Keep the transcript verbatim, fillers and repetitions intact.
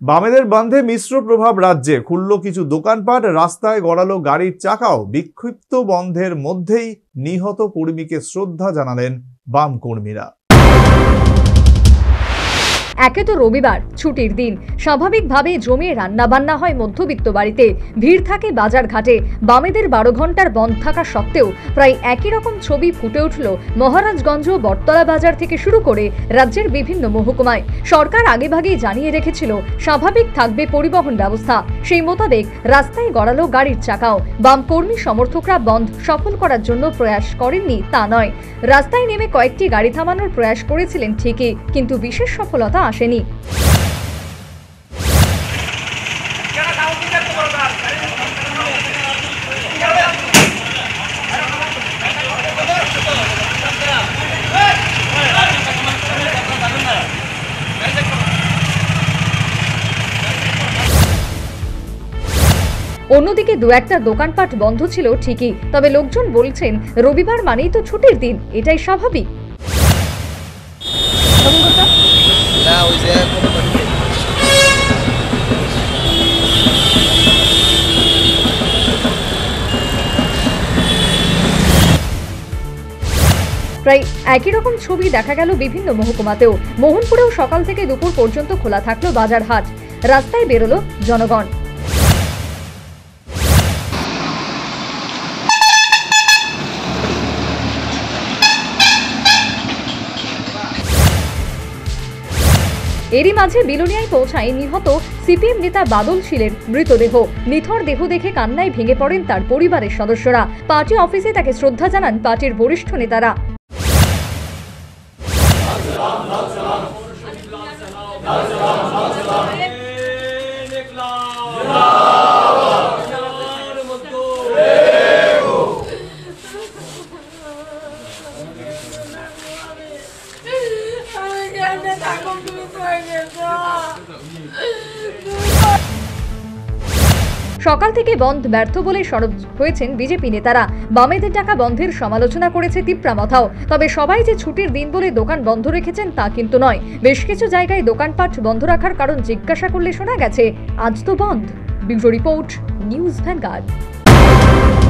বামেদের বান্ধে মিশ্র প্রভাব রাজ্যে, খুলল কিছু দোকানপাট, রাস্তায় গড়ালো গাড়ির চাকাও। বিক্ষিপ্ত বন্ধের মধ্যেই নিহত কর্মীকে শ্রদ্ধা জানালেন বাম কর্মীরা। একে তো রবিবার, ছুটির দিন, স্বাভাবিকভাবে জমিয়ে রান্না বান্না হয় মধ্যবিত্ত বাড়িতে, ভিড় থাকে বাজার ঘাটে। বামেদের বারো ঘন্টার বন্ধ থাকা সত্ত্বেও প্রায় একই রকম ছবি ফুটে উঠল মহারাজগঞ্জ, বটতলা বাজার থেকে শুরু করে রাজ্যের বিভিন্ন মহকুমায়। সরকার আগেভাগেই জানিয়ে রেখেছিল স্বাভাবিক থাকবে পরিবহন ব্যবস্থা, সেই মোতাবেক রাস্তায় গড়ালো গাড়ির চাকাও। বাম কর্মী সমর্থকরা বন্ধ সফল করার জন্য প্রয়াস করেননি তা নয়, রাস্তায় নেমে কয়েকটি গাড়ি থামানোর প্রয়াস করেছিলেন ঠিকই, কিন্তু বিশেষ সফলতা আসেনি। অন্যদিকে দু একটা দোকানপাট বন্ধ ছিল ঠিকই, তবে লোকজন বলছেন রবিবার মানেই তো ছুটির দিন, এটাই স্বাভাবিক। প্রায় একই রকম ছবি দেখা গেল বিভিন্ন মহকুমাতেও। মোহনপুরেও সকাল থেকে দুপুর পর্যন্ত খোলা থাকলো বাজার হাট, রাস্তায় বেরোলো জনগণ। এরই মাঝে বিলোনিয়ায় পৌঁছায় নিহত সিপিএম নেতা বাদল শীলের মৃতদেহ। নিথর দেহ দেখে কান্নায় ভেঙে পড়েন তার পরিবারের সদস্যরা। পার্টি অফিসে তাকে শ্রদ্ধা জানান পার্টির বরিষ্ঠ নেতারা। সকাল থেকে বন্ধ ব্যর্থ বলে সরব হয়েছেন বিজেপি নেতারা। বামেদের ডাকা বন্ধের সমালোচনা করেছে তিপ্রা মাথাও। তবে সবাই যে ছুটির দিন বলে দোকান বন্ধ রেখেছেন তা কিন্তু নয়। বেশ কিছু জায়গায় দোকানপাট বন্ধ রাখার কারণ জিজ্ঞাসা করলে শোনা গেছে আজ তো বন্ধ। Bureau report, news vanguard.